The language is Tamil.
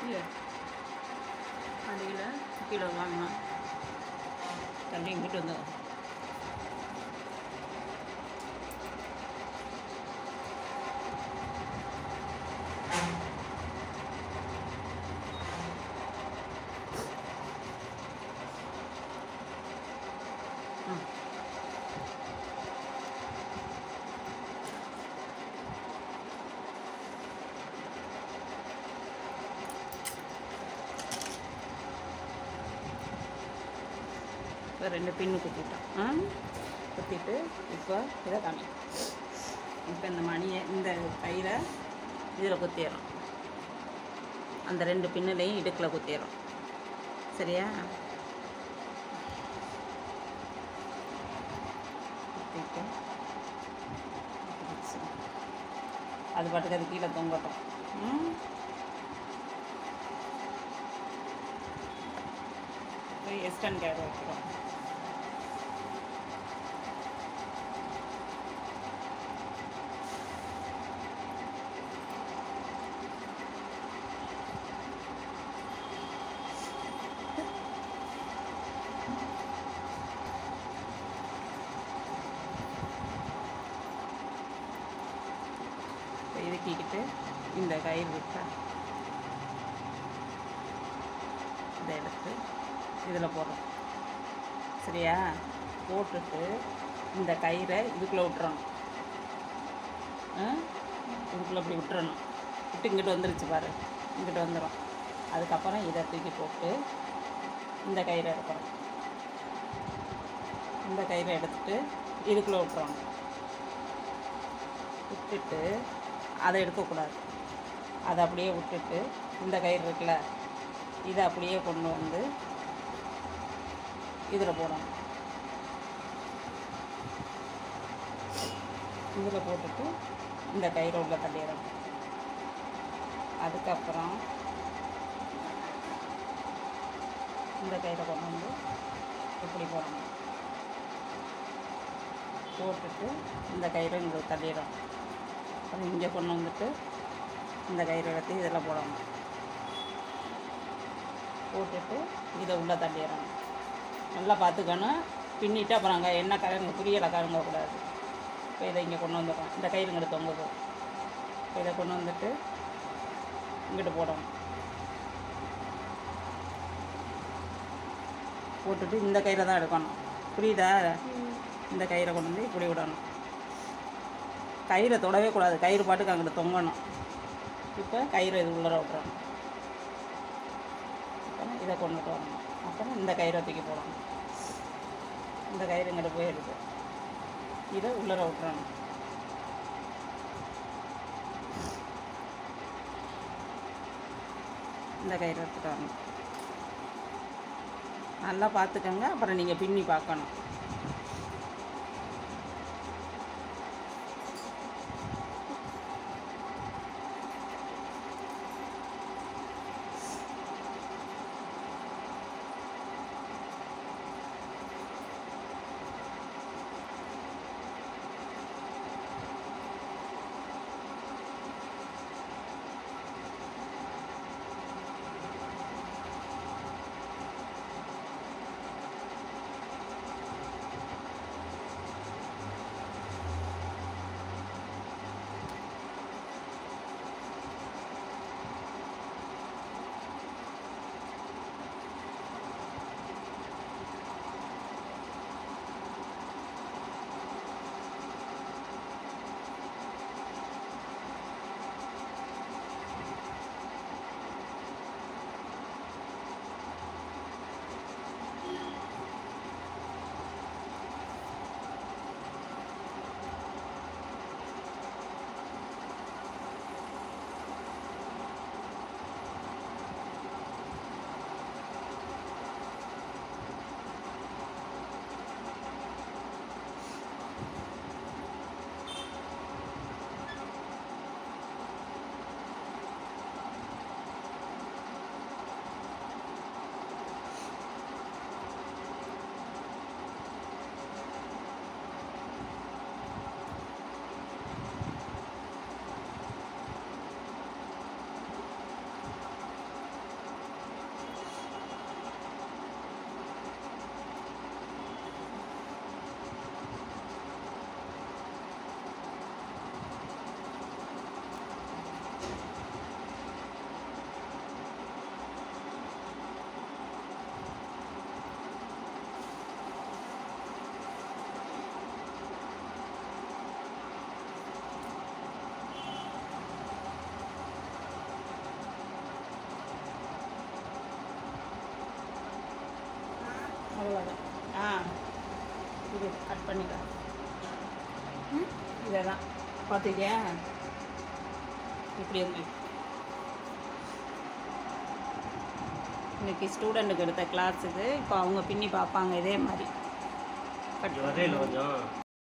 இல்லை அடியில் கீழே வாங்கணும் தள்ளி இங்கிட்டு வந்து இப்போ 2 பின்னு குத்திட்டோம். குத்திட்டு இப்போ இதை காமி. இப்போ இந்த மணியை இந்த கயிறை இதில் குத்திடுறோம். அந்த 2 பின்னுலையும் இடுக்கில் குத்திடுறோம். சரியா? குத்திட்டு அது பாட்டுக்கு அது கீழே தொங்கட்டும். எஸ்டன் கேர் வைக்கிறோம். இதுக்கிட்டு இந்த கயிறு விட்டா இதை எடுத்து இதில் போடுறோம். சரியா? போட்டுட்டு இந்த கயிறை இதுக்குள்ளே விட்டுறணும். இதுக்குள்ளே இப்படி விட்டுறணும். விட்டு இங்கிட்டு வந்துருச்சு பாரு, இங்கிட்டு வந்துடும். அதுக்கப்புறம் இதை தூக்கி போட்டு இந்த கயிறை எடுக்கிறோம். இந்த கயிறை எடுத்துட்டு இதுக்குள்ளே விட்டுறணும். விட்டுட்டு அதை எடுக்கக்கூடாது. அதை அப்படியே விட்டுட்டு இந்த கயிறு இருக்குல்ல, இதை அப்படியே கொண்டு வந்து இதில் போடணும். இதில் போட்டுட்டு இந்த கயிறை உள்ள தள்ளிடணும். அதுக்கப்புறம் இந்த கயிறை கொண்டு வந்து இப்படி போடணும். போட்டுட்டு இந்த கயிறை இங்கே தள்ளிடணும். அது இங்கே கொண்டு வந்துட்டு இந்த கயிறை எடுத்து இதில் போடணும். போட்டுட்டு இதை உள்ளே தள்ளிடணும். நல்லா பார்த்துக்கணும். பின்னிட்டு அப்புறம் அங்கே என்ன கருங்க புரியலை கருங்கக்கூடாது. இப்போ இதை இங்கே கொண்டு வந்துடுறோம். இந்த கயிறு இங்கிட்டு தொங்குது. இப்போ இதை கொண்டு வந்துட்டு இங்கிட்டு போடணும். போட்டுட்டு இந்த கயிறை தான் எடுக்கணும். புரியுதா? இந்த கயிறை கொண்டு வந்து இப்படி விடணும். கயிறை தொடவே கூடாது. கயிறு பாட்டுக்கு அங்கிட்டு தொங்கணும். இப்போ கயிறை இது உள்ளர விட்டுறணும். அப்புறம் இதை கொண்டுட்டு வரணும். அப்புறம் இந்த கயிறை தூக்கி போடணும். இந்த கயிறு இங்கிட்ட போயிடுது. இதை உள்ளர விட்டுறணும். இந்த கயிறை எடுத்துகிட்டு வரணும். நல்லா பார்த்துக்கோங்க. அப்புறம் நீங்கள் பின்னி பார்க்கணும். பண்ணிக்கலாம். இதை தான் பார்த்துக்கியா இப்படி இருக்கு. இன்னைக்கு ஸ்டூடெண்ட்டுக்கு எடுத்த கிளாஸுக்கு இப்போ அவங்க பின்னி பார்ப்பாங்க இதே மாதிரி. கொஞ்சம்